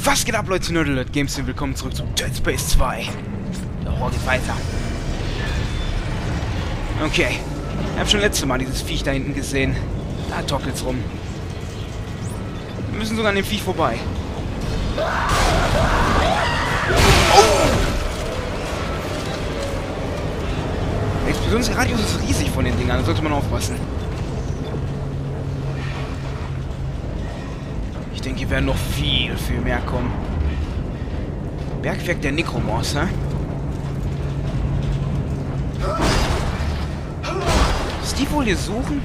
Was geht ab, Leute? Nerdalert Games und willkommen zurück zu Dead Space 2. Der Horror geht weiter. Okay. Ich habe schon letztes Mal dieses Viech da hinten gesehen. Da tockelt's rum. Wir müssen sogar an dem Viech vorbei. Oh! Der Explosionsradius ist riesig von den Dingern, da sollte man aufpassen. Ich denke, hier werden noch viel mehr kommen. Bergwerk der Necromorphs, ne? Ist die wohl hier suchen?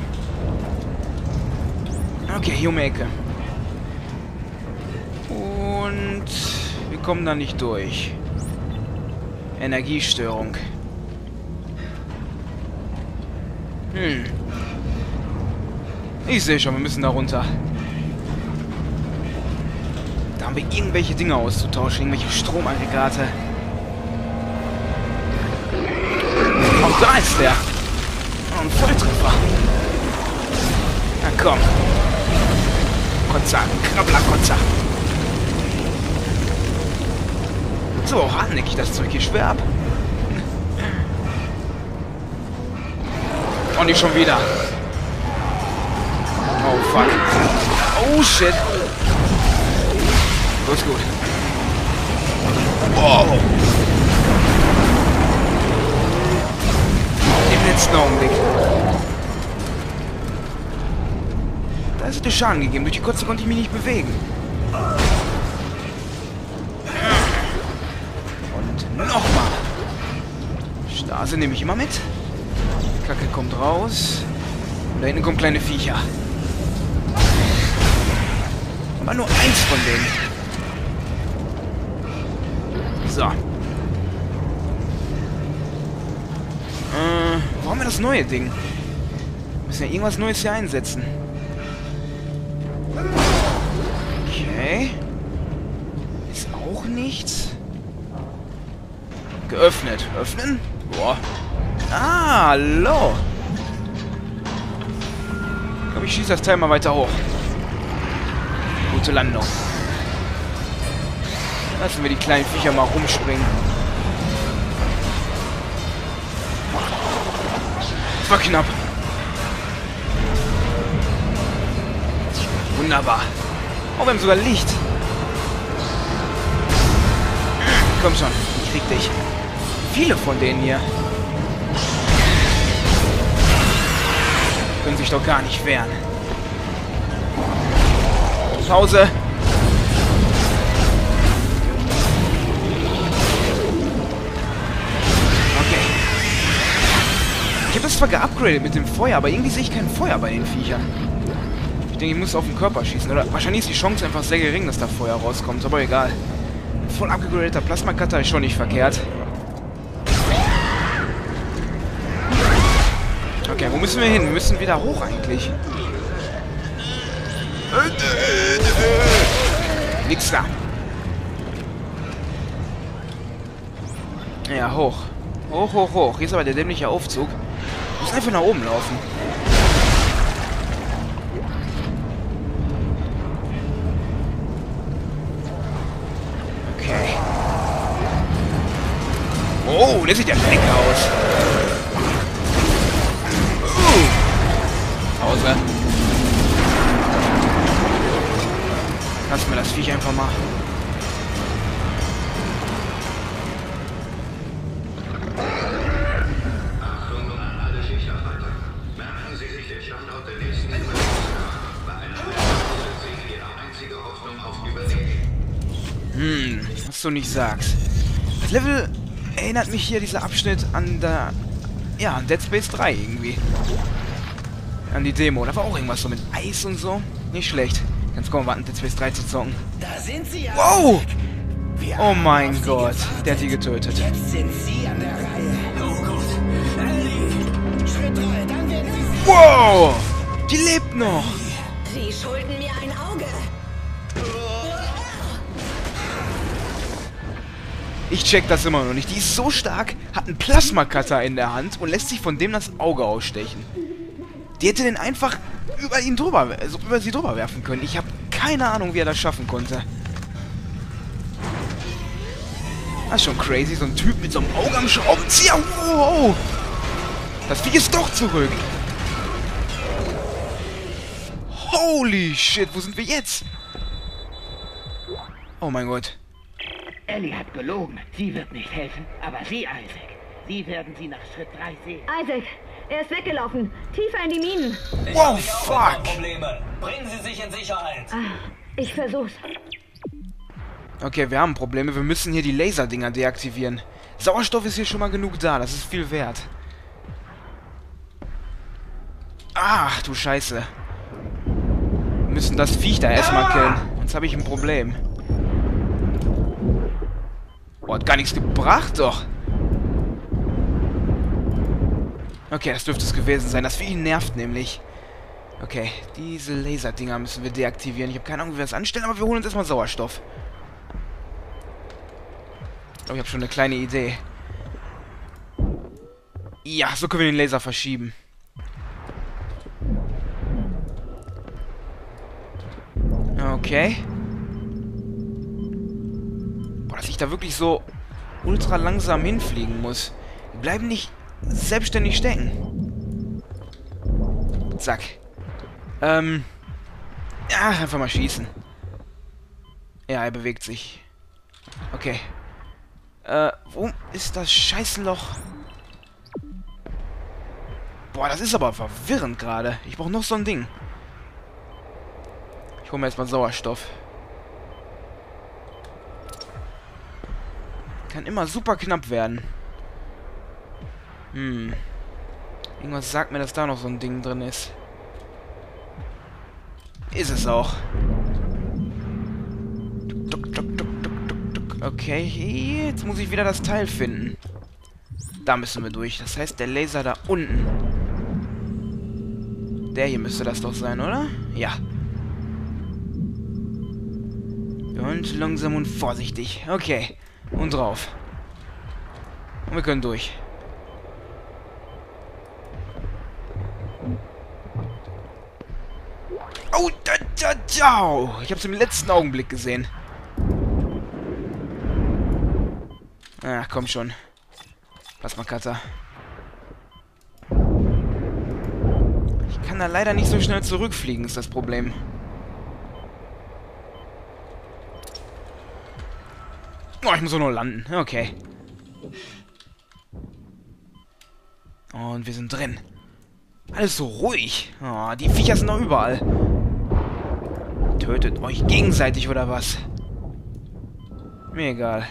Okay, hier um die Ecke. Und wir kommen da nicht durch. Energiestörung. Ich sehe schon, wir müssen da runter. Da haben wir irgendwelche Dinge auszutauschen, irgendwelche Stromaggregate. Oh, da ist der. Oh, ein Volltreffer. Na komm. Kotzer, Krabbler-Kotzer. So, hartnäckig das Zeug hier schwer ab. Und nicht schon wieder. Oh, fuck. Oh, shit. Gut, gut. Wow. Im letzten Augenblick. Da ist der Schaden gegeben. Durch die Kotze konnte ich mich nicht bewegen. Und nochmal. Stase nehme ich immer mit. Kacke kommt raus. Und da hinten kommen kleine Viecher. Aber nur eins von denen. So. Wo haben wir das neue Ding? Wir müssen ja irgendwas Neues hier einsetzen. Okay. Ist auch nichts. Geöffnet. Öffnen? Boah. Ah, hallo. Ich glaube, ich schieße das Teil mal weiter hoch. Gute Landung. Lassen wir die kleinen Viecher mal rumspringen. Das war knapp. Wunderbar. Oh, wir haben sogar Licht. Komm schon, ich krieg dich. Viele von denen hier. Können sich doch gar nicht wehren. Pause. Okay. Ich habe das zwar geupgradet mit dem Feuer, aber irgendwie sehe ich kein Feuer bei den Viechern. Ich denke, ich muss auf den Körper schießen. Oder wahrscheinlich ist die Chance einfach sehr gering, dass da Feuer rauskommt. Aber egal. Ein voll abgegradeter Plasma-Cutter ist schon nicht verkehrt. Okay, wo müssen wir hin? Wir müssen wieder hoch eigentlich. Nix da. Ja, hoch. Hoch, hoch, hoch. Hier ist aber der dämliche Aufzug. Wir müssen einfach nach oben laufen. Okay. Oh, der sieht ja lecker aus. Pause. Lass mir das Viech einfach mal. Achtung an alle Schichtarbeiter. Merken Sie sich den Standort der nächsten nach. Bei einer Meldung ist sich Ihre einzige Hoffnung auf Überleben. Was du nicht sagst. Das Level erinnert mich hier, dieser Abschnitt, an der... Ja, an Dead Space 3 irgendwie. An die Demo. Da war auch irgendwas so mit Eis und so. Nicht schlecht. Jetzt kommen wir warten, Dead Space 3 zu zocken. Da sind sie ja. Wow! Wir Oh haben mein auf sie Gott. gewartet. Der hat sie getötet. Jetzt sind sie an der Reihe. Oh Gott. Ellie. Schritt 3, dann werden sie... Wow! Die lebt noch! Sie schulden mir ein Auge. Ich check das immer noch nicht. Die ist so stark, hat einen Plasma-Cutter in der Hand und lässt sich von dem das Auge ausstechen. Die hätte den einfach über ihn drüber, also über sie drüber werfen können. Ich habe keine Ahnung, wie er das schaffen konnte. Das ist schon crazy, so ein Typ mit so einem Auge am Schraubenzieher. Wow. Das Vieh ist doch zurück. Holy shit, wo sind wir jetzt? Oh mein Gott. Ellie hat gelogen. Sie wird nicht helfen, aber Sie, Isaac. Sie werden sie nach Schritt 3 sehen. Isaac, er ist weggelaufen. Tiefer in die Minen. Wow, fuck. Probleme. Bringen Sie sich in Sicherheit. Ich versuch's. Okay, wir haben Probleme. Wir müssen hier die Laserdinger deaktivieren. Sauerstoff ist hier schon mal genug da. Das ist viel wert. Ach, du Scheiße. Wir müssen das Viech da erstmal killen. Sonst habe ich ein Problem. Oh, hat gar nichts gebracht, doch. Okay, das dürfte es gewesen sein. Das Vieh nervt nämlich. Okay, diese Laserdinger müssen wir deaktivieren. Ich habe keine Ahnung, wie wir das anstellen, aber wir holen uns erstmal Sauerstoff. Ich glaube, ich habe schon eine kleine Idee. Ja, so können wir den Laser verschieben. Okay. Boah, dass ich da wirklich so ultra langsam hinfliegen muss. Die bleiben nicht selbstständig stecken. Zack. Ja, einfach mal schießen. Ja, er bewegt sich. Okay. Wo ist das Scheißloch? Boah, das ist aber verwirrend gerade. Ich brauche noch so ein Ding. Ich hole mir erstmal Sauerstoff. Kann immer super knapp werden. Irgendwas sagt mir, dass da noch so ein Ding drin ist. Ist es auch. Okay, jetzt muss ich wieder das Teil finden. Da müssen wir durch. Das heißt, der Laser da unten. Der hier müsste das doch sein, oder? Ja. Und langsam und vorsichtig. Okay. Und drauf. Und wir können durch. Oh, ich hab's im letzten Augenblick gesehen. Ach, komm schon. Pass mal, Cutter. Ich kann da leider nicht so schnell zurückfliegen, ist das Problem. Oh, ich muss auch nur landen. Okay. Und wir sind drin. Alles so ruhig. Oh, die Viecher sind noch überall. Tötet euch gegenseitig, oder was? Mir egal.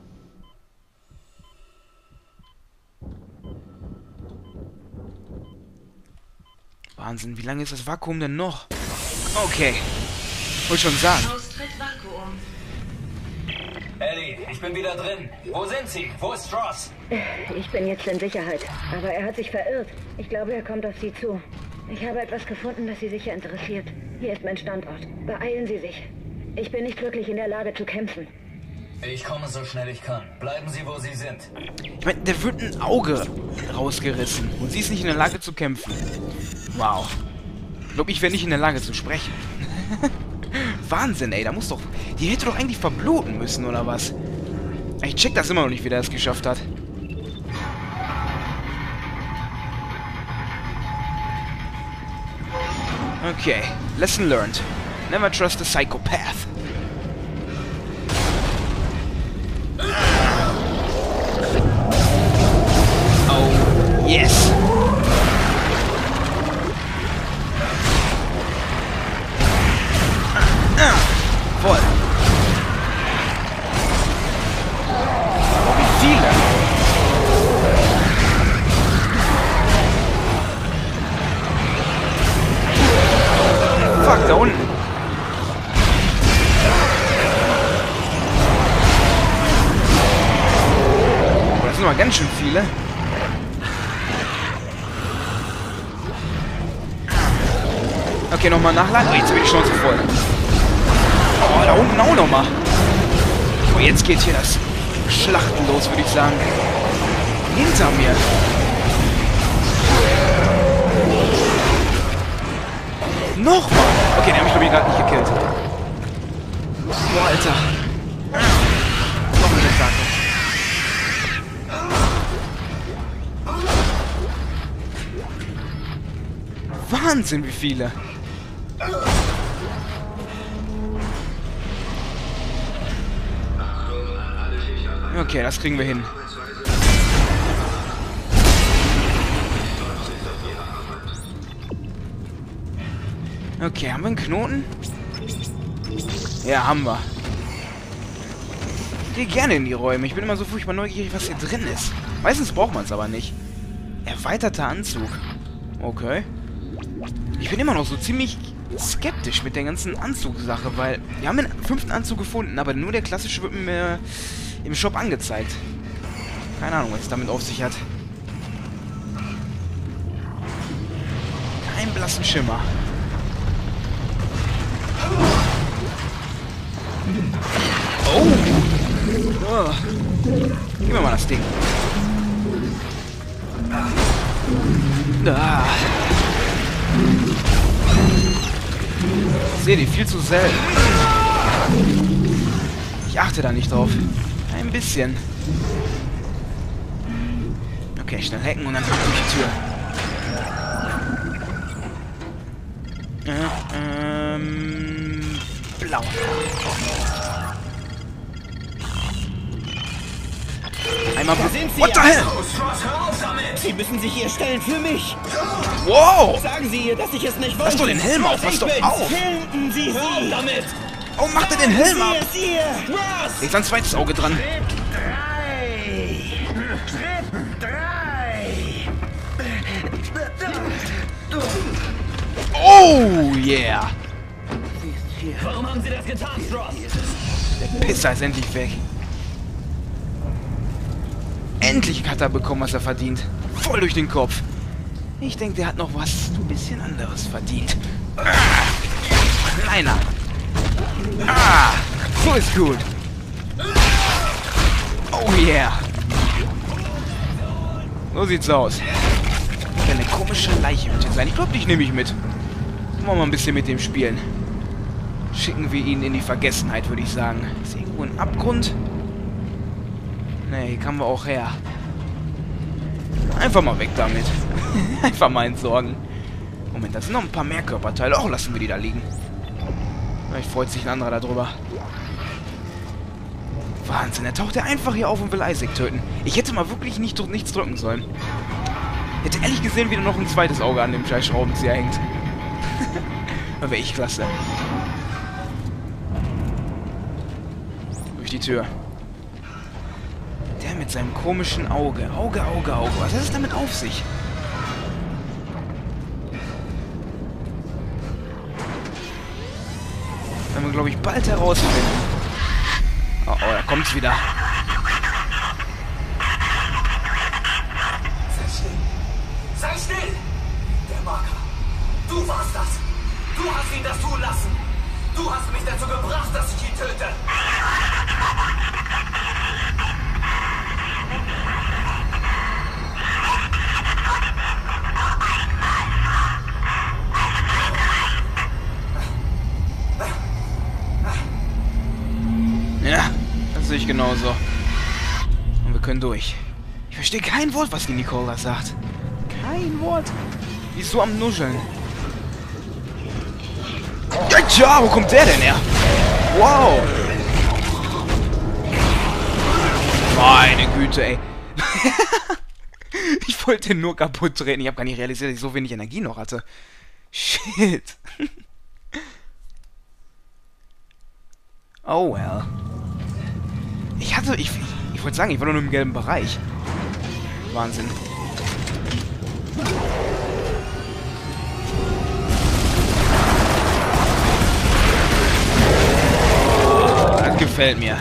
Wahnsinn, wie lange ist das Vakuum denn noch? Okay. Wollte schon sagen. Austritt Vakuum. Ellie, ich bin wieder drin. Wo sind Sie? Wo ist Stross? Ich bin jetzt in Sicherheit. Aber er hat sich verirrt. Ich glaube, er kommt auf Sie zu. Ich habe etwas gefunden, das Sie sicher interessiert. Hier ist mein Standort. Beeilen Sie sich. Ich bin nicht wirklich in der Lage zu kämpfen. Ich komme so schnell ich kann. Bleiben Sie, wo Sie sind. Ich meine, der wird ein Auge rausgerissen. Und sie ist nicht in der Lage zu kämpfen. Wow. Ich glaube, ich wäre nicht in der Lage zu sprechen. Wahnsinn, ey. Da muss doch... Die hätte doch eigentlich verbluten müssen, oder was? Ich check das immer noch nicht, wie der es geschafft hat. Okay. Lesson learned. Never trust a psychopath. Oh, yes. Voll. Oh, wie viele? Fuck, da unten. Oh, das sind aber ganz schön viele. Okay, nochmal nachladen. Oh, jetzt bin ich schon so voll. Oh, da unten auch nochmal. Oh, jetzt geht hier das Schlachten los, würde ich sagen. Hinter mir. Nochmal. Okay, den habe ich, glaube ich, gerade nicht gekillt. Boah, Alter. Noch eine Sache. Wahnsinn, wie viele. Okay, das kriegen wir hin. Okay, haben wir einen Knoten? Ja, haben wir. Ich gehe gerne in die Räume. Ich bin immer so furchtbar neugierig, was hier drin ist. Meistens braucht man es aber nicht. Erweiterter Anzug. Okay. Ich bin immer noch so ziemlich skeptisch mit der ganzen Anzugsache, weil wir haben den 5. Anzug gefunden, aber nur der klassische wird mir im Shop angezeigt. Keine Ahnung, was es damit auf sich hat. Keinen blassen Schimmer. Oh! Oh. Gib mir mal das Ding. Ah. Ich sehe die viel zu selten. Ich achte da nicht drauf. Ein bisschen. Okay, schnell hacken und dann durch die Tür. Blau. Einmal... What the hell? Sie müssen sich hier stellen für mich. Wow! Sagen Sie ihr, dass ich es nicht wollte. Lass doch den Helm auf, pass doch auf! Finden Sie sie damit. Oh, macht er den Helm ab? Ross! Jetzt ein zweites Auge dran. Schritt 3. Oh, yeah! Warum haben Sie das getan, Ross? Der Pisser ist endlich weg. Endlich hat er bekommen, was er verdient. Voll durch den Kopf. Ich denke, der hat noch was ein bisschen anderes verdient. Kleiner. Ah, so ist gut. Oh yeah. So sieht's aus. Eine komische Leiche wird hier sein. Ich glaube, dich nehme ich mit. Wollen wir mal ein bisschen mit dem spielen. Schicken wir ihn in die Vergessenheit, würde ich sagen. Ist irgendwo ein Abgrund? Ne, hier kamen wir auch her. Einfach mal weg damit. Einfach mal entsorgen. Moment, da sind noch ein paar mehr Körperteile. Auch lassen wir die da liegen. Vielleicht freut sich ein anderer darüber. Wahnsinn, er taucht ja einfach hier auf und will Isaac töten. Ich hätte mal wirklich nichts drücken sollen. Hätte ehrlich gesehen wieder noch ein zweites Auge an dem scheiß Schraubenzieher hängt. Da wäre ich klasse. Durch die Tür. Der mit seinem komischen Auge. Auge. Was hat es damit auf sich? Werden wir, glaube ich, bald herausfinden. Oh, da kommt's wieder. Sei still! Der Marker. Du warst das. Du hast ihn das tun lassen. Du hast mich dazu gebracht, dass ich ihn töte. Ja, das sehe ich genauso. Und wir können durch. Ich verstehe kein Wort, was die Nicole da sagt. Kein Wort. Die ist so am Nuscheln. Ja, wo kommt der denn her? Wow. Meine Güte, ey. Ich wollte den nur kaputt treten. Ich habe gar nicht realisiert, dass ich so wenig Energie noch hatte. Shit. Oh well. Ich wollte sagen, ich war nur im gelben Bereich. Wahnsinn. Das gefällt mir.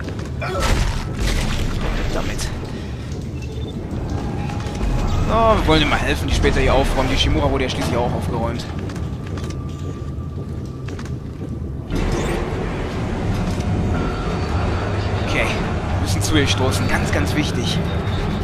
Damit. So, wir wollen ihm mal helfen, die später hier aufräumen. Die Shimura wurde ja schließlich auch aufgeräumt. Okay, wir müssen zu ihr stoßen. Ganz, ganz wichtig.